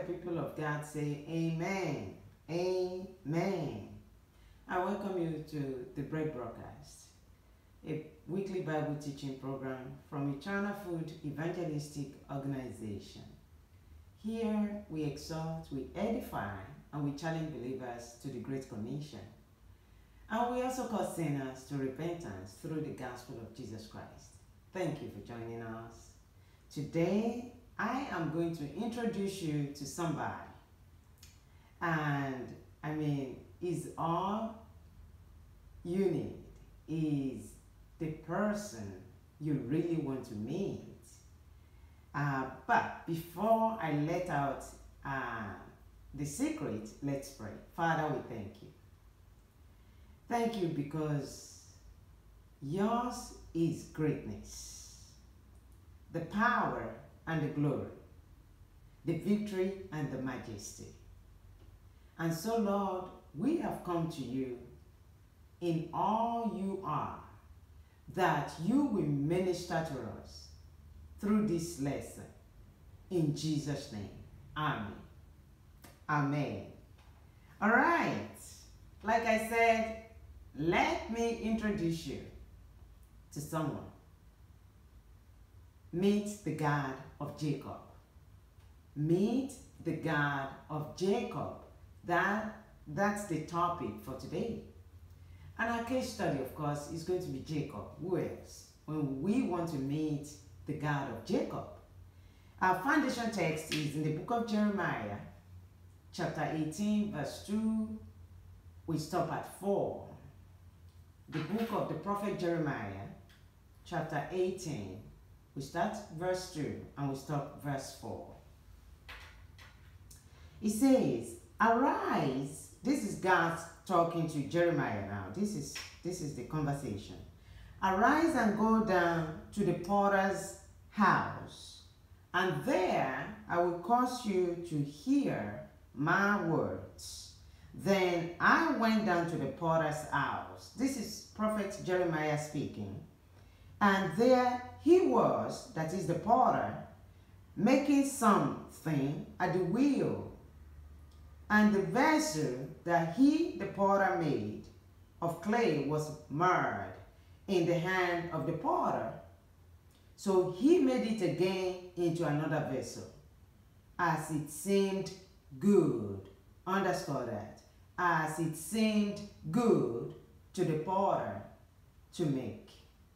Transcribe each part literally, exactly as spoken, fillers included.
people of God say amen. Amen. I welcome you to the Bread Broadcast, a weekly Bible teaching program from Eternal Food Evangelistic Organization. Here we exhort, we edify, and we challenge believers to the Great Commission. And we also call sinners to repentance through the gospel of Jesus Christ. Thank you for joining us. Today, I am going to introduce you to somebody. And, I mean, is all you need is the person you really want to meet. Uh, but before I let out uh, the secret, let's pray. Father, we thank you. Thank you because yours is greatness, the power and the glory, the victory and the majesty. And so, Lord, we have come to you in all you are, that you will minister to us through this lesson. In Jesus' name, amen. Amen. All right. Like I said, let me introduce you to someone. Meet the God of Jacob. Meet the God of Jacob. That, that's the topic for today. And our case study, of course, is going to be Jacob. Who else? When we want to meet the God of Jacob. Our foundation text is in the book of Jeremiah, chapter eighteen, verse two. We stop at four. The book of the prophet Jeremiah, chapter eighteen. We start verse two and we stop verse four. It says, arise. This is God talking to Jeremiah now. This is, this is the conversation. Arise and go down to the potter's house, and there I will cause you to hear my words. Then I went down to the potter's house. This is prophet Jeremiah speaking. And there he was, that is the potter, making something at the wheel. And the vessel that he, the potter, made of clay was marred in the hand of the potter. So he made it again into another vessel, as it seemed good. Underscore that. As it seemed good to the potter to make.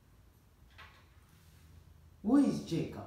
Who is Jacob?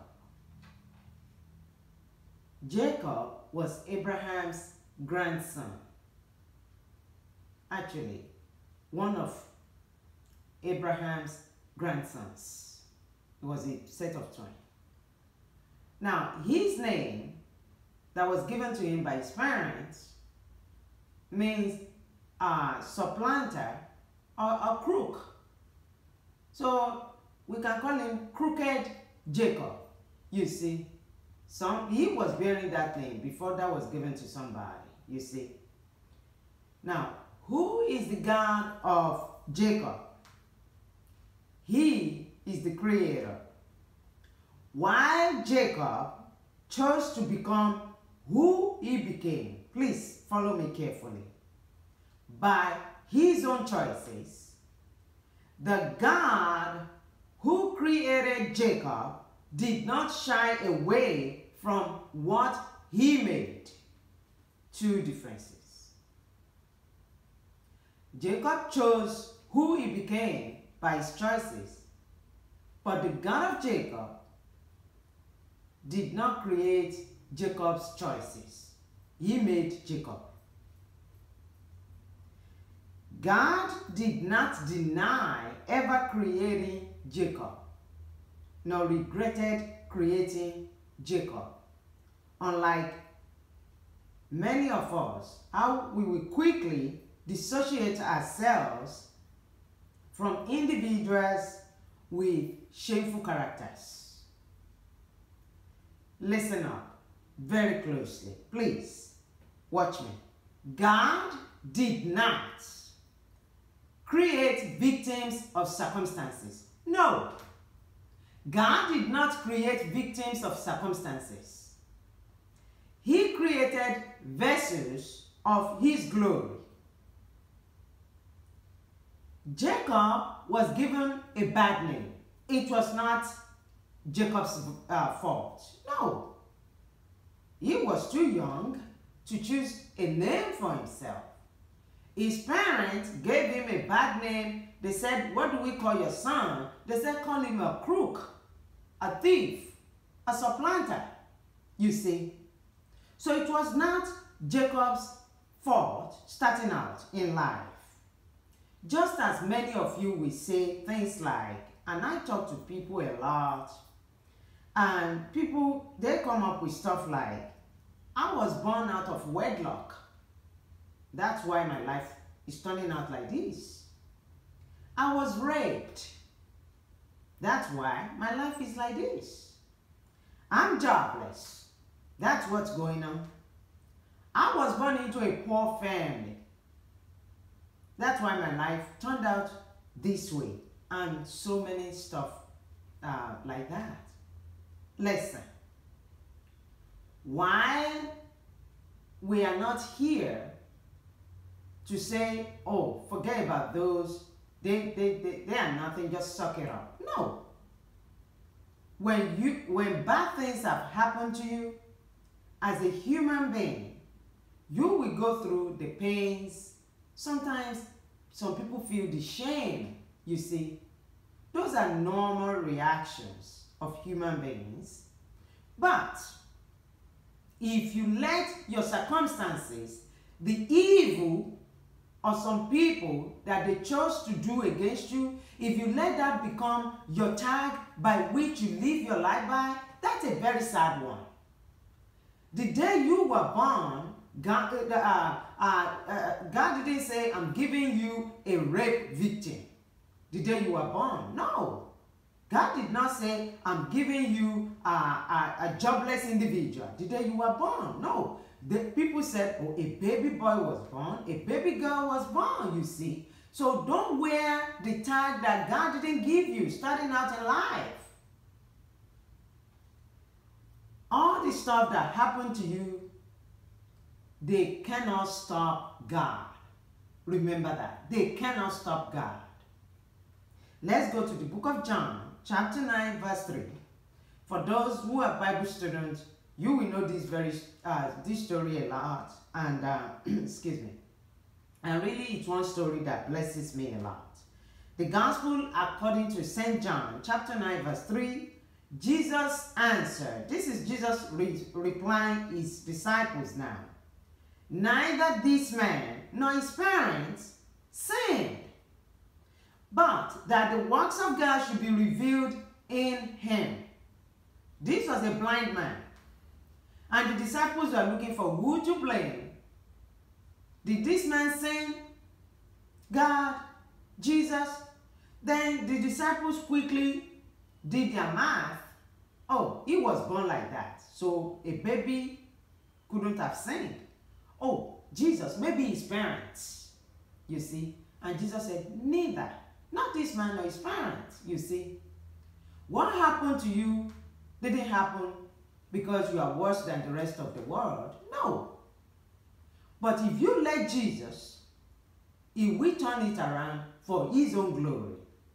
Jacob was Abraham's grandson. Actually, one of Abraham's grandsons. It was a set of twins. Now, his name that was given to him by his parents means uh, supplanter or a crook. So we can call him Crooked Jacob. You see, some he was bearing that name before that was given to somebody. You see. Now, who is the God of Jacob? He is the creator. While Jacob chose to become who he became, please follow me carefully, by his own choices, the God who created Jacob did not shy away from what he made. Two differences. Jacob chose who he became by his choices, but the God of Jacob did not create Jacob's choices. He made Jacob. God did not deny ever creating Jacob, nor regretted creating Jacob. Unlike many of us, how we will quickly dissociate ourselves from individuals with shameful characters. Listen up very closely. Please watch me. God did not create victims of circumstances. No. God did not create victims of circumstances. He created vessels of his glory. Jacob was given a bad name. It was not Jacob's uh, fault. No. He was too young to choose a name for himself. His parents gave him a bad name. They said, what do we call your son? They said, call him a crook, a thief, a supplanter, you see. So it was not Jacob's fault starting out in life. Just as many of you will say things like, and I talk to people a lot, and people, they come up with stuff like, I was born out of wedlock. That's why my life is turning out like this. I was raped. That's why my life is like this. I'm jobless. That's what's going on. I was born into a poor family. That's why my life turned out this way. And so many stuff uh, like that. Listen. While we are not here to say, oh, forget about those, they, they, they, they are nothing, just suck it up. No. When, you, when bad things have happened to you, as a human being, you will go through the pains. Sometimes some people feel the shame, you see. Those are normal reactions of human beings. But if you let your circumstances, the evil of some people that they chose to do against you, if you let that become your tag by which you live your life by, that's a very sad one. The day you were born, God, uh, uh, uh, God didn't say, I'm giving you a rape victim. The day you were born. No. God did not say, I'm giving you a, a, a jobless individual. The day you were born. No. The people said, oh, a baby boy was born, a baby girl was born, you see. So don't wear the tag that God didn't give you starting out in life. All the stuff that happened to you, they cannot stop God. Remember that. They cannot stop God. Let's go to the book of John, chapter nine, verse three. For those who are Bible students, you will know this very uh, this story a lot. And, uh, excuse me. And really, it's one story that blesses me a lot. The Gospel according to Saint John, chapter nine, verse three. Jesus answered. This is Jesus re replying his disciples now. Neither this man nor his parents sinned, but that the works of God should be revealed in him. This was a blind man. And the disciples were looking for who to blame. Did this man sin? God? Jesus? Then the disciples quickly did their math. Oh, he was born like that. So a baby couldn't have sinned. Oh, Jesus, maybe his parents. You see? And Jesus said, neither. Not this man or his parents. You see? What happened to you didn't happen because you are worse than the rest of the world. No. But if you let Jesus, he will turn it around for his own glory.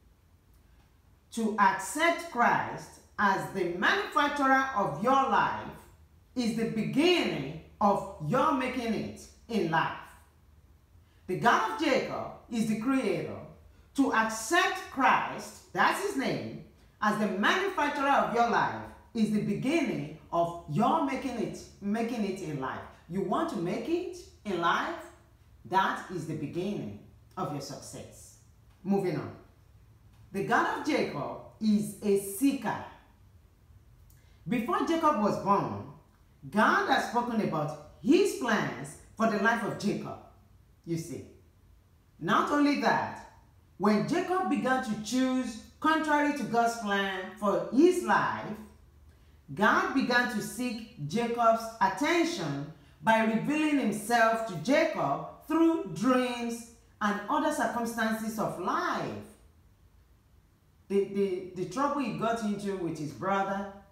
To accept Christ as the manufacturer of your life is the beginning of your making it in life. The God of Jacob is the creator. To accept Christ, that's his name, as the manufacturer of your life is the beginning of your making it, making it in life. You want to make it in life? That is the beginning of your success. Moving on. The God of Jacob is a seeker. Before Jacob was born, God has spoken about his plans for the life of Jacob. You see. Not only that, when Jacob began to choose contrary to God's plan for his life, God began to seek Jacob's attention by revealing himself to Jacob through dreams and other circumstances of life. The, the, the trouble he got into with his brother,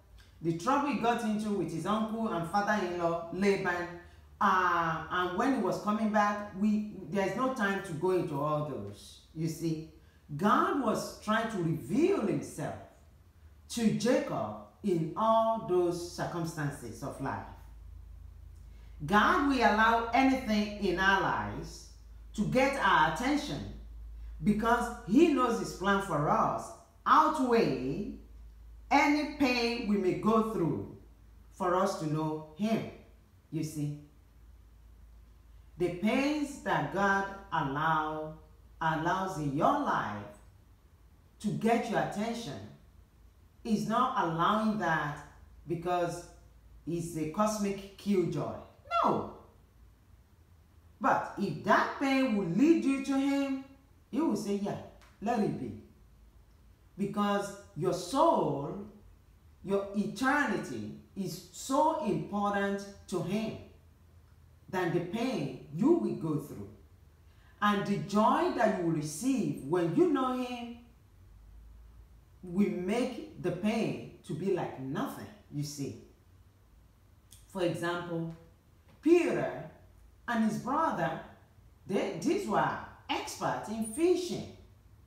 the trouble he got into with his uncle and father-in-law, Laban, uh, and when he was coming back, we there's no time to go into all those. You see, God was trying to reveal himself to Jacob in all those circumstances of life. God will allow anything in our lives to get our attention because he knows his plan for us outweigh any pain we may go through for us to know him. You see, the pains that God allow, allows in your life to get your attention is not allowing that because it's a cosmic killjoy. No. But if that pain will lead you to him, he will say, yeah, let it be. Because your soul, your eternity is so important to him than the pain you will go through. And the joy that you will receive when you know him will make the pain to be like nothing, you see. For example, Peter and his brother, they, these were experts in fishing.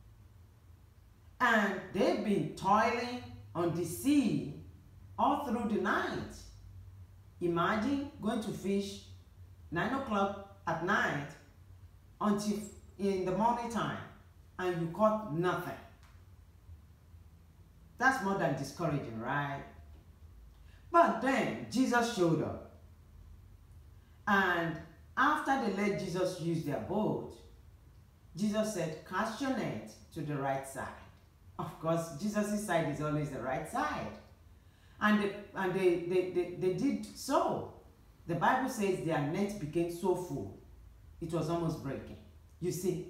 And they've been toiling on the sea all through the night. Imagine going to fish nine o'clock at night until in the morning time and you caught nothing. That's more than discouraging, right? But then Jesus showed up. And after they let Jesus use their boat, Jesus said, cast your net to the right side. Of course, Jesus' side is always the right side. And, they, and they, they, they, they did so. The Bible says their net became so full, it was almost breaking. You see,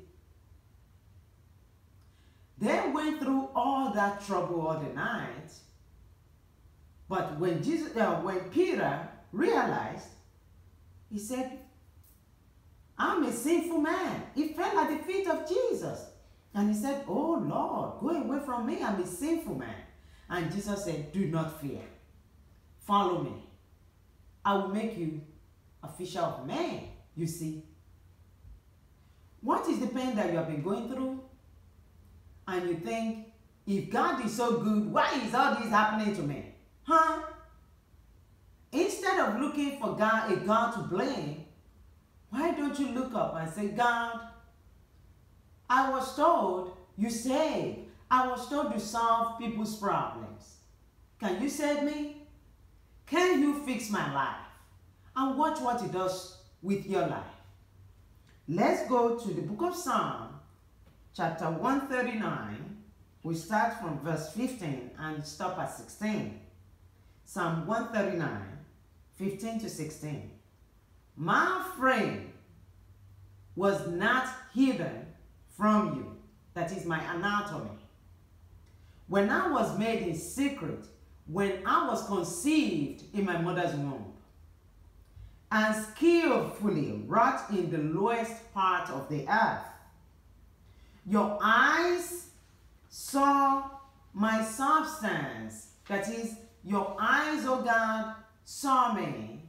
they went through all that trouble all the night. But when, Jesus, uh, when Peter realized, he said, I'm a sinful man. He fell at the feet of Jesus. And he said, oh Lord, go away from me. I'm a sinful man. And Jesus said, do not fear. Follow me. I will make you a fisher of men. You see. What is the pain that you have been going through? And you think, if God is so good, why is all this happening to me? Huh? Instead of looking for God, a God to blame, why don't you look up and say, God, I was told you saved. I was told you solve people's problems. Can you save me? Can you fix my life? And watch what he does with your life. Let's go to the book of Psalm, chapter one thirty-nine. We start from verse fifteen and stop at sixteen. Psalm one thirty-nine, fifteen to sixteen. My frame was not hidden from you. That is my anatomy. When I was made in secret, when I was conceived in my mother's womb, and skillfully wrought in the lowest part of the earth, your eyes saw my substance. That is, your eyes, O God, saw me,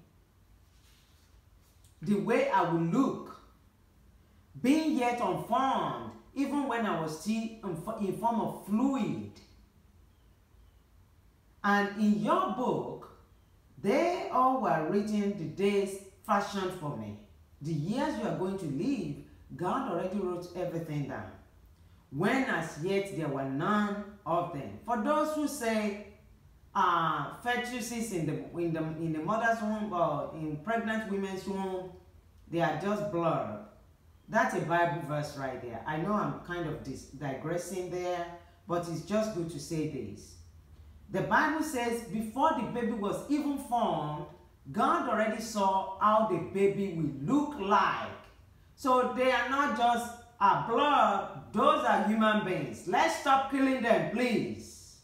the way I would look, being yet unformed, even when I was still in form of fluid. And in your book, they all were written, the days fashioned for me. The years you are going to live, God already wrote everything down, when as yet there were none of them. For those who say, uh, fetuses in the, in, the, in the mother's womb or in pregnant women's womb, they are just blurred. That's a Bible verse right there. I know I'm kind of dis digressing there, but it's just good to say this. The Bible says before the baby was even formed, God already saw how the baby will look like. So they are not just a blur, those are human beings. Let's stop killing them, please.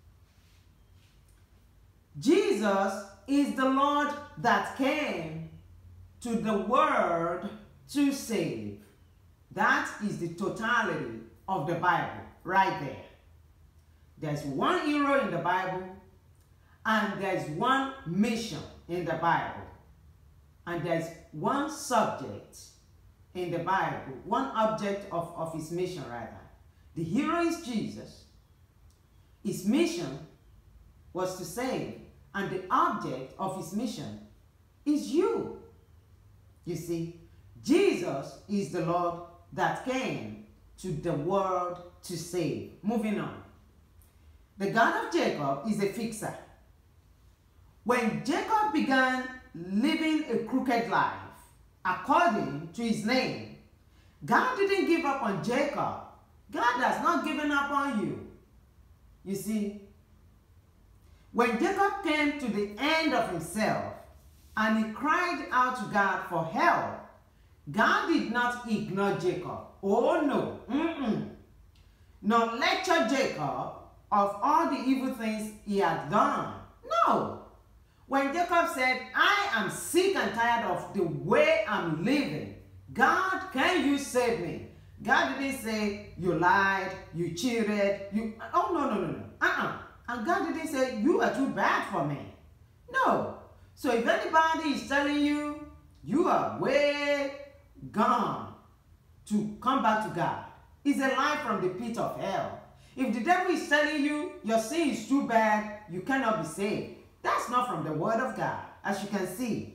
Jesus is the Lord that came to the world to save. That is the totality of the Bible right there. There's one hero in the Bible, And there's one mission in the Bible. And there's one subject in the Bible, one object of, of his mission rather. The hero is Jesus. His mission was to save, and the object of his mission is you. You see, Jesus is the Lord that came to the world to save. Moving on. The God of Jacob is a fixer. When Jacob began living a crooked life, according to his name, God didn't give up on Jacob. God has not given up on you. You see, when Jacob came to the end of himself and he cried out to God for help, God did not ignore Jacob. Oh no. Mm-mm. Nor lecture Jacob of all the evil things he had done. No. When Jacob said, I am sick and tired of the way I'm living, God, can you save me? God didn't say, you lied, you cheated, you... Oh, no, no, no, no. Uh-uh. And God didn't say, you are too bad for me. No. So if anybody is telling you, you are way gone to come back to God, it's a lie from the pit of hell. If the devil is telling you, your sin is too bad, you cannot be saved, that's not from the word of God, as you can see.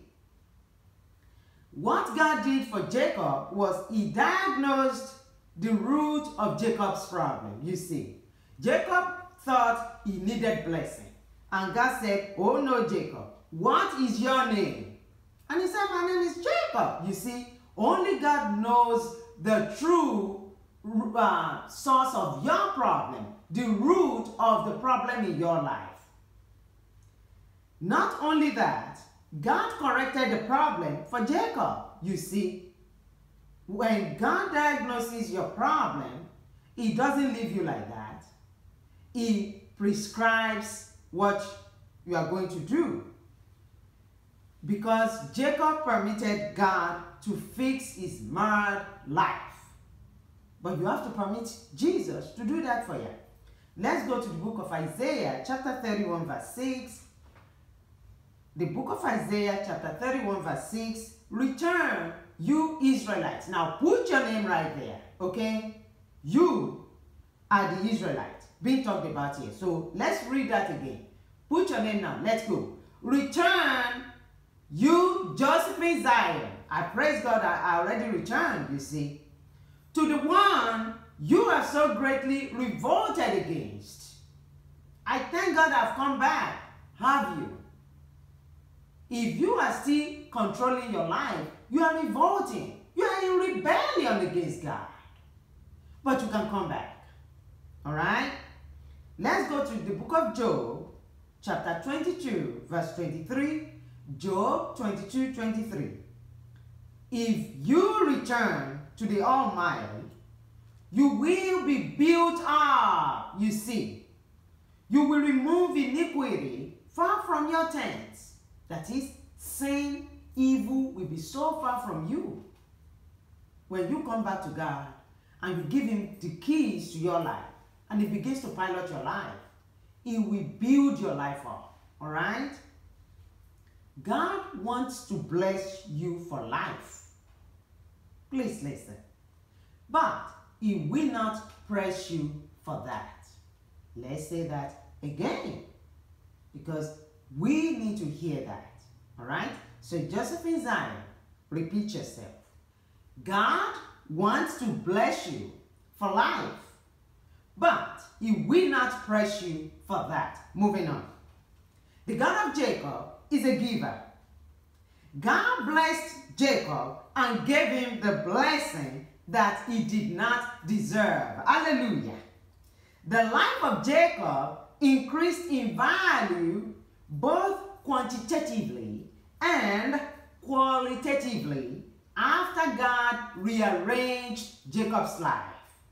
What God did for Jacob was he diagnosed the root of Jacob's problem. You see, Jacob thought he needed blessing. And God said, oh no, Jacob, what is your name? And he said, my name is Jacob. You see, only God knows the true uh, source of your problem, the root of the problem in your life. Not only that, God corrected the problem for Jacob. You see, when God diagnoses your problem, he doesn't leave you like that. He prescribes what you are going to do. Because Jacob permitted God to fix his marred life. But you have to permit Jesus to do that for you. Let's go to the book of Isaiah, chapter thirty-one, verse six. The book of Isaiah, chapter thirty-one, verse six. Return, you Israelites. Now put your name right there, okay? You are the Israelites being talked about here. So let's read that again. Put your name now. Let's go. Return, you Josephine Zion. I praise God, I already returned, you see. To the one you have so greatly revolted against. I thank God I've come back. Have you? If you are still controlling your life, you are revolting. You are in rebellion against God. But you can come back. All right? Let's go to the book of Job, chapter twenty-two, verse twenty-three. Job twenty-two, twenty-three. If you return to the Almighty, you will be built up, you see. You will remove iniquity far from your tents. That is, sin, evil will be so far from you. When you come back to God and you give him the keys to your life and he begins to pilot your life, he will build your life up. All right? God wants to bless you for life. Please listen. But he will not press you for that. Let's say that again, because we need to hear that. All right? So Josephine Zion, repeat yourself. God wants to bless you for life, but he will not press you for that. Moving on. The God of Jacob is a giver. God blessed Jacob and gave him the blessing that he did not deserve. Hallelujah. The life of Jacob increased in value both quantitatively and qualitatively after God rearranged Jacob's life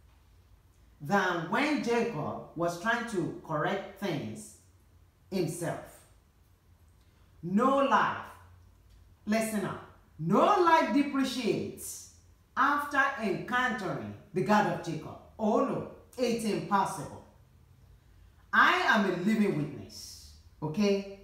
than when Jacob was trying to correct things himself. No life, listen up, no life depreciates after encountering the God of Jacob. Oh no, it's impossible. I am a living witness, okay?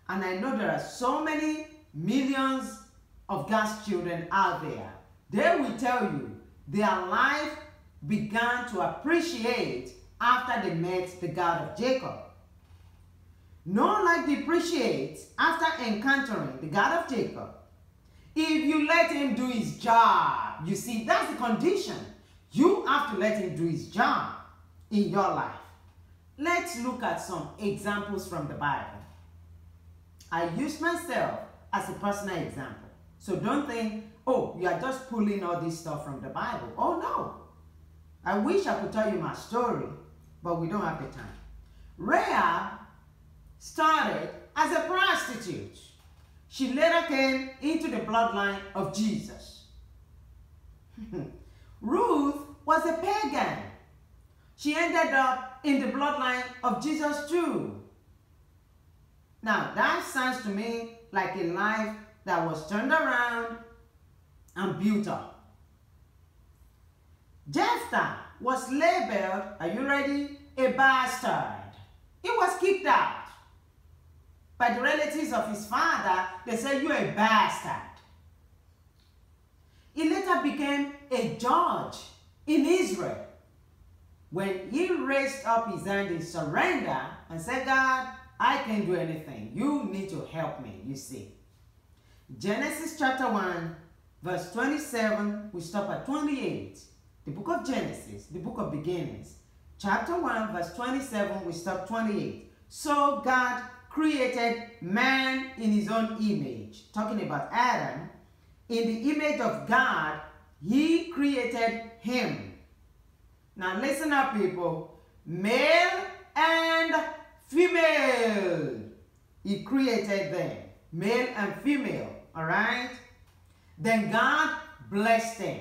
And I know there are so many millions of God's children out there. They will tell you their life began to appreciate after they met the God of Jacob. No life depreciates after encountering the God of Jacob. If you let him do his job, you see, that's the condition. You have to let him do his job in your life. Let's look at some examples from the Bible. I use myself as a personal example. So don't think, oh, you are just pulling all this stuff from the Bible. Oh, no. I wish I could tell you my story, but we don't have the time. Rahab started as a prostitute. She later came into the bloodline of Jesus. Ruth was a pagan. She ended up in the bloodline of Jesus too. Now, that sounds to me like a life that was turned around and built up. Jephthah was labeled, are you ready? A bastard. He was kicked out by the relatives of his father. They said, you're a bastard. He later became a judge in Israel. When he raised up his hand in surrender and said, God, I can't do anything. You need to help me, you see. Genesis chapter one, verse twenty-seven, we stop at twenty-eight. The book of Genesis, the book of beginnings. Chapter one, verse twenty-seven, we stop twenty-eight. So God created man in his own image. Talking about Adam. In the image of God, he created him. Now listen up, people. Male and female. He created them. Male and female. All right? Then God blessed them.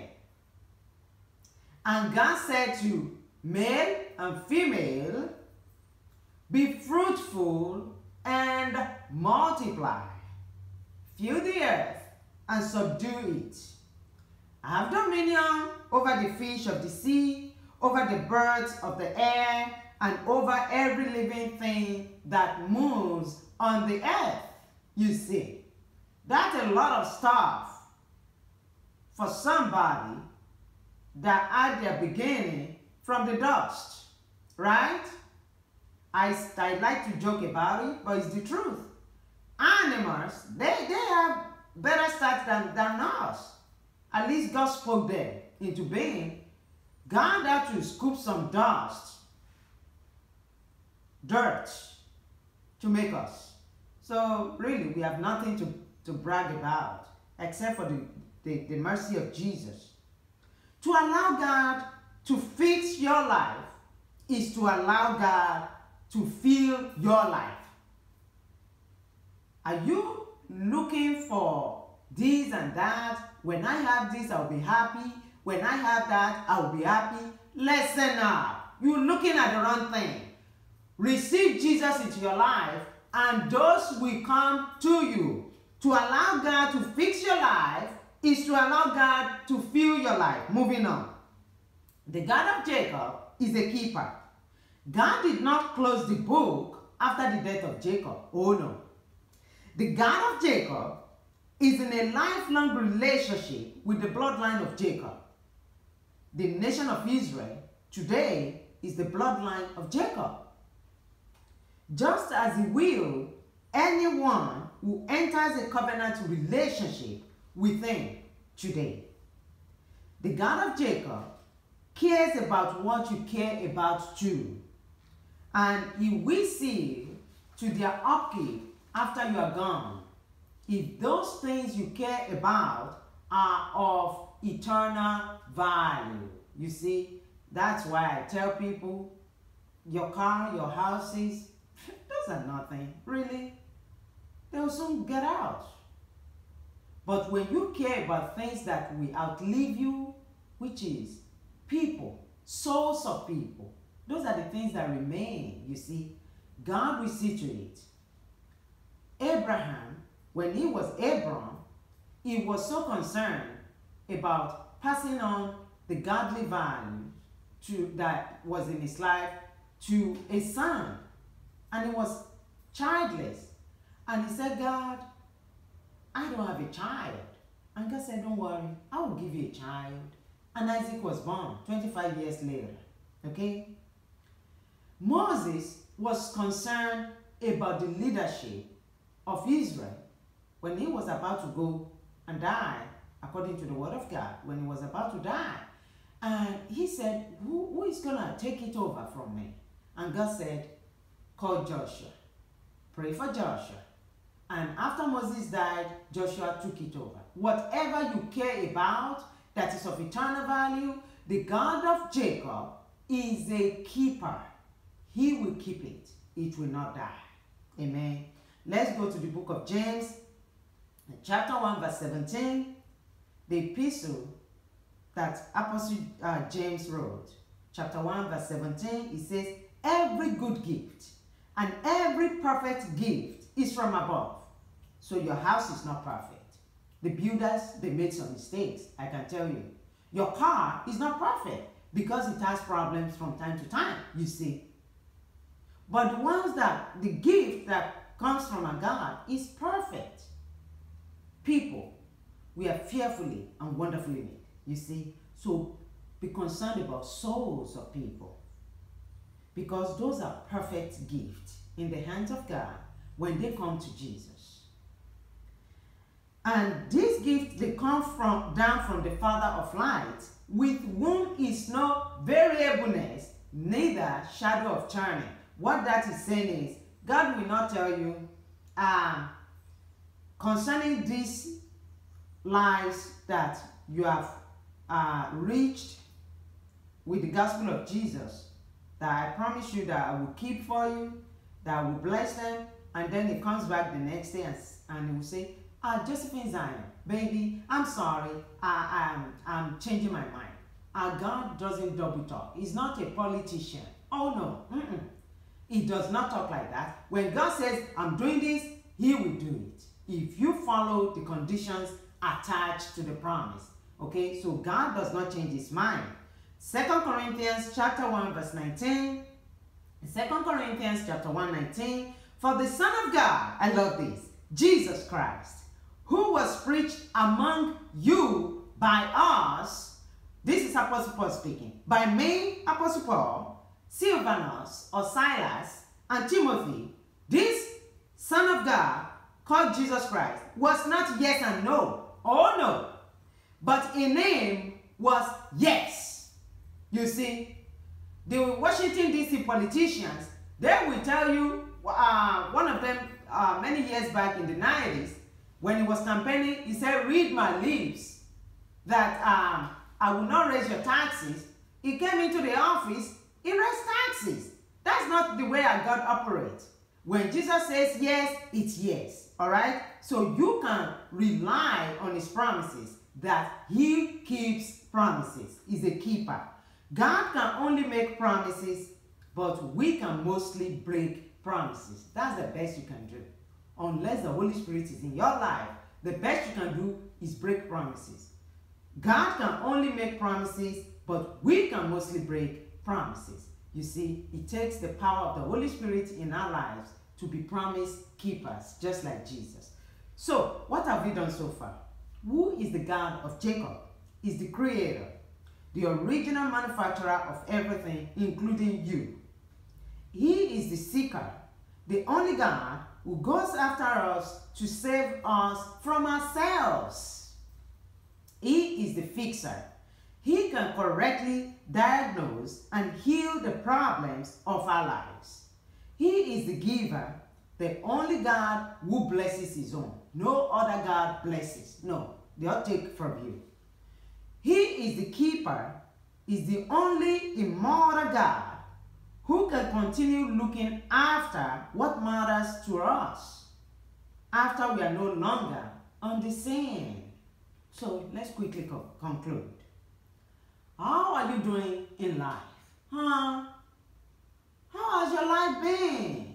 And God said to male and female, be fruitful and multiply. Fill the earth and subdue it. Have dominion over the fish of the sea, over the birds of the air, and over every living thing that moves on the earth. You see, that's a lot of stuff for somebody that had their beginning from the dust, right? I, I like to joke about it, but it's the truth. Animals, they, they have better stats than, than us. At least God spoke them into being. God had to scoop some dust, dirt, to make us. So really, we have nothing to, to brag about except for the, the, the mercy of Jesus. To allow God to fix your life is to allow God to fill your life. Are you looking for this and that? When I have this, I'll be happy. When I have that, I'll be happy. Listen up. You're looking at the wrong thing. Receive Jesus into your life, and those will come to you. To allow God to fix your life is to allow God to fill your life. Moving on. The God of Jacob is a keeper. God did not close the book after the death of Jacob. Oh no. The God of Jacob is in a lifelong relationship with the bloodline of Jacob. The nation of Israel today is the bloodline of Jacob. Just as he will anyone who enters a covenant relationship with him today. The God of Jacob cares about what you care about too. And he will see to their upkeep after you are gone, if those things you care about are of eternal value. You see, that's why I tell people, your car, your houses, those are nothing, really. They'll soon get out. But when you care about things that will outlive you, which is people, souls of people, those are the things that remain, you see. God will see to it. Abraham, when he was Abram, he was so concerned about passing on the godly value to, that was in his life to a son. And he was childless. And he said, God, I don't have a child. And God said, don't worry, I will give you a child. And Isaac was born twenty-five years later. Okay? Moses was concerned about the leadership of Israel when he was about to go and die, according to the word of God, when he was about to die. And he said, who, who is going to take it over from me? And God said, call Joshua. Pray for Joshua. And after Moses died, Joshua took it over. Whatever you care about that is of eternal value, the God of Jacob is a keeper. He will keep it. It will not die. Amen. Let's go to the book of James, chapter one, verse seventeen. The epistle that Apostle uh, James wrote, chapter one, verse seventeen, it says, every good gift and every perfect gift is from above. So your house is not perfect. The builders, they made some mistakes, I can tell you. Your car is not perfect because it has problems from time to time, you see. But the ones that, the gift that comes from a God is perfect. People, we are fearfully and wonderfully made, you see. So be concerned about souls of people, because those are perfect gifts in the hands of God when they come to Jesus. And this gift, they come from down from the Father of lights, with whom is no variableness, neither shadow of turning. What that is saying is, God will not tell you, um, concerning these lives that you have uh, reached with the gospel of Jesus, that I promise you that I will keep for you, that I will bless them, and then he comes back the next day and, and he will say, ah, Josephine Zion, baby, I'm sorry, I, I'm, I'm changing my mind. Our God doesn't double talk. He's not a politician. Oh no, mm-mm. He does not talk like that. When God says, I'm doing this, he will do it, if you follow the conditions attached to the promise. Okay, so God does not change his mind. Second Corinthians chapter one, verse nineteen. Second Corinthians chapter one, nineteen. For the Son of God, I love this, Jesus Christ, who was preached among you by us, this is Apostle Paul speaking, by me, Apostle Paul, Silvanus or Silas, and Timothy, this Son of God, called Jesus Christ, was not yes and no, oh no, but in name was yes. You see, the Washington D C politicians, they will tell you, uh, one of them uh, many years back in the nineties, when he was campaigning, he said, read my lips, that um, I will not raise your taxes. He came into the office, he raised taxes. That's not the way our God operates. When Jesus says yes, it's yes, all right? So you can rely on his promises, that he keeps promises. He's a keeper. God can only make promises, but we can mostly break promises. That's the best you can do. Unless the Holy Spirit is in your life, the best you can do is break promises. God can only make promises, but we can mostly break promises. You see, it takes the power of the Holy Spirit in our lives to be promise keepers, just like Jesus. So, what have we done so far? Who is the God of Jacob? Is the creator, the original manufacturer of everything, including you. He is the seeker, the only God who goes after us to save us from ourselves. He is the fixer. He can correctly diagnose and heal the problems of our lives. He is the giver, the only God who blesses his own. No other God blesses. No, they'll take from you. He is the keeper, is the only immortal God who can continue looking after what matters to us after we are no longer on the scene. So let's quickly co conclude. How are you doing in life? Huh? How has your life been?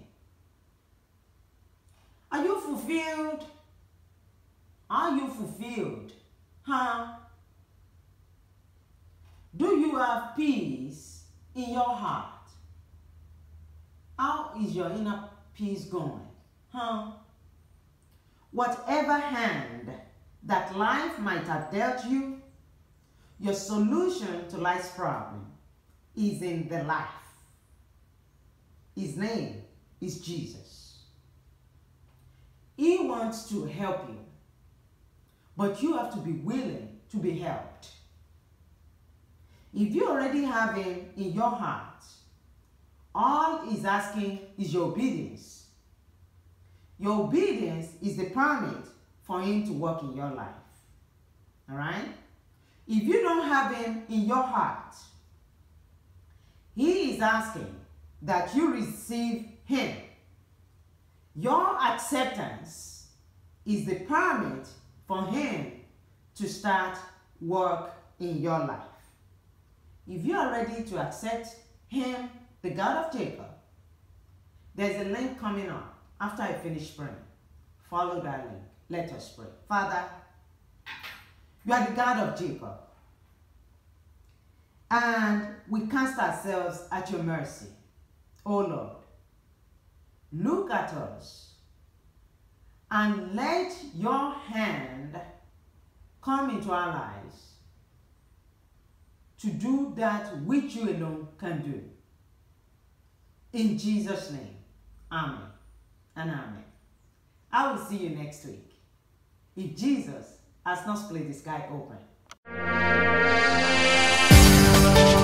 Are you fulfilled? Are you fulfilled? Huh? Do you have peace in your heart? How is your inner peace going? Huh? Whatever hand that life might have dealt you, your solution to life's problem is in the life. His name is Jesus. He wants to help you, but you have to be willing to be helped. If you already have him in your heart, all he's asking is your obedience. Your obedience is the permit for him to work in your life. All right? If you don't have him in your heart, he is asking that you receive him. Your acceptance is the permit for him to start work in your life. If you are ready to accept him, the God of Jacob, there's a link coming up after I finish praying. Follow that link. Let us pray. Father, you are the God of Jacob, and we cast ourselves at your mercy. Oh Lord, look at us and let your hand come into our lives to do that which you alone can do. In Jesus' name, amen and amen. I will see you next week, if Jesus has not split the sky open.